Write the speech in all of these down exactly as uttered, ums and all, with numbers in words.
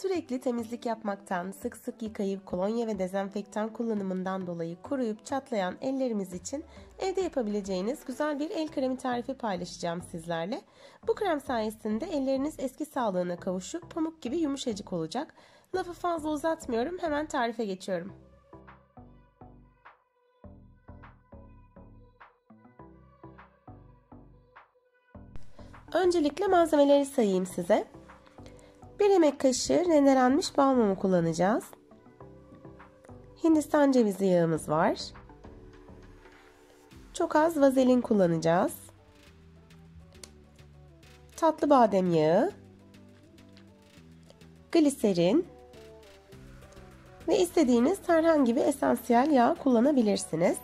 Sürekli temizlik yapmaktan, sık sık yıkayıp kolonya ve dezenfektan kullanımından dolayı kuruyup çatlayan ellerimiz için evde yapabileceğiniz güzel bir el kremi tarifi paylaşacağım sizlerle. Bu krem sayesinde elleriniz eski sağlığına kavuşup pamuk gibi yumuşacık olacak. Lafı fazla uzatmıyorum, hemen tarife geçiyorum. Öncelikle malzemeleri sayayım size. bir yemek kaşığı rendelenmiş bal mumu kullanacağız. Hindistan cevizi yağımız var. Çok az vazelin kullanacağız. Tatlı badem yağı, gliserin ve istediğiniz herhangi bir esansiyel yağ kullanabilirsiniz.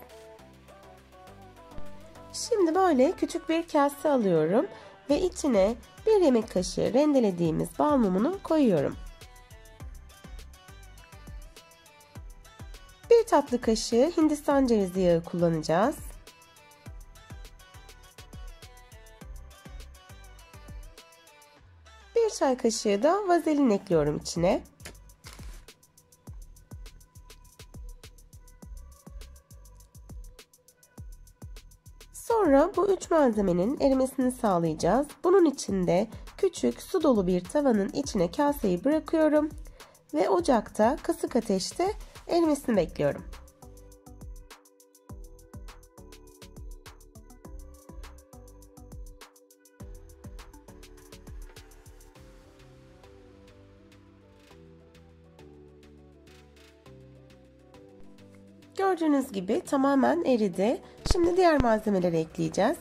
Şimdi böyle küçük bir kase alıyorum ve içine bir yemek kaşığı rendelediğimiz bal mumunu koyuyorum. bir tatlı kaşığı Hindistan cevizi yağı kullanacağız. bir çay kaşığı da vazelin ekliyorum içine. Sonra bu üç malzemenin erimesini sağlayacağız. Bunun için de küçük su dolu bir tavanın içine kaseyi bırakıyorum ve ocakta kısık ateşte erimesini bekliyorum. Gördüğünüz gibi tamamen eridi. Şimdi diğer malzemeleri ekleyeceğiz.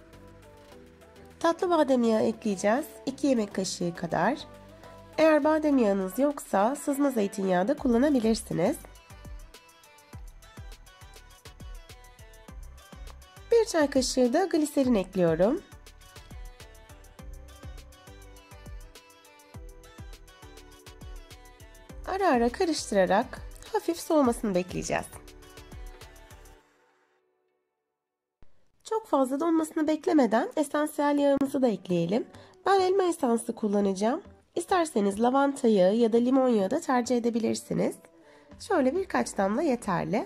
Tatlı badem yağı ekleyeceğiz. iki yemek kaşığı kadar. Eğer badem yağınız yoksa sızma zeytinyağı da kullanabilirsiniz. bir çay kaşığı da gliserin ekliyorum. Ara ara karıştırarak hafif soğumasını bekleyeceğiz. Çok fazla donmasını beklemeden esansiyel yağımızı da ekleyelim. Ben elma esansı kullanacağım. İsterseniz lavanta yağı ya da limon yağı da tercih edebilirsiniz. Şöyle birkaç damla yeterli.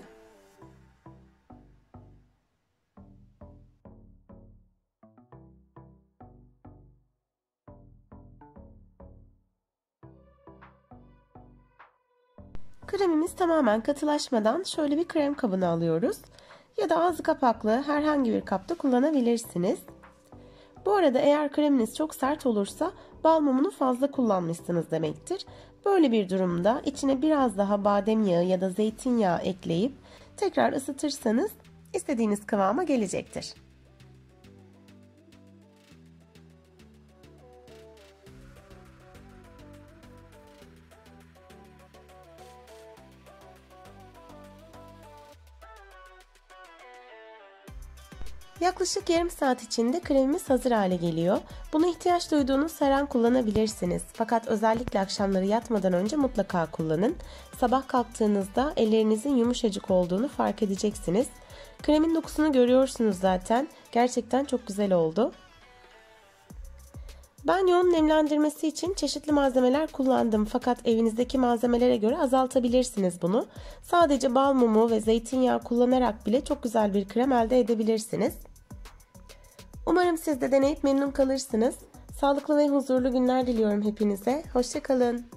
Kremimiz tamamen katılaşmadan şöyle bir krem kabına alıyoruz. Ya da ağzı kapaklı herhangi bir kapta kullanabilirsiniz. Bu arada eğer kreminiz çok sert olursa bal mumunu fazla kullanmışsınız demektir. Böyle bir durumda içine biraz daha badem yağı ya da zeytinyağı ekleyip tekrar ısıtırsanız istediğiniz kıvama gelecektir. Yaklaşık yarım saat içinde kremimiz hazır hale geliyor. Bunu ihtiyaç duyduğunuz her an kullanabilirsiniz. Fakat özellikle akşamları yatmadan önce mutlaka kullanın. Sabah kalktığınızda ellerinizin yumuşacık olduğunu fark edeceksiniz. Kremin dokusunu görüyorsunuz zaten. Gerçekten çok güzel oldu. Ben yoğun nemlendirmesi için çeşitli malzemeler kullandım. Fakat evinizdeki malzemelere göre azaltabilirsiniz bunu. Sadece bal mumu ve zeytinyağı kullanarak bile çok güzel bir krem elde edebilirsiniz. Umarım siz de deneyip memnun kalırsınız. Sağlıklı ve huzurlu günler diliyorum hepinize. Hoşça kalın.